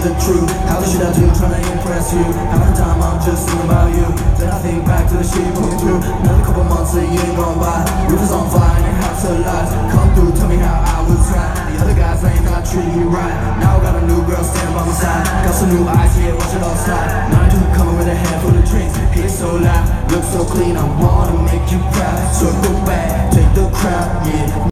the truth. How should I do trying to impress you? Half the time I'm just thinking about you. Then I think back to the shit you put me through. Another couple months, a year gone by. Roof is on fire and it has to lies. Come through, tell me how I was right. The other guys ain't not treating you right. Now I got a new girl standing by my side. Got some new eyes, yeah, watch it all slide. 9-2 coming with a handful of drinks. Hit so loud, look so clean, I wanna make you proud. Circle back, take the crown, yeah.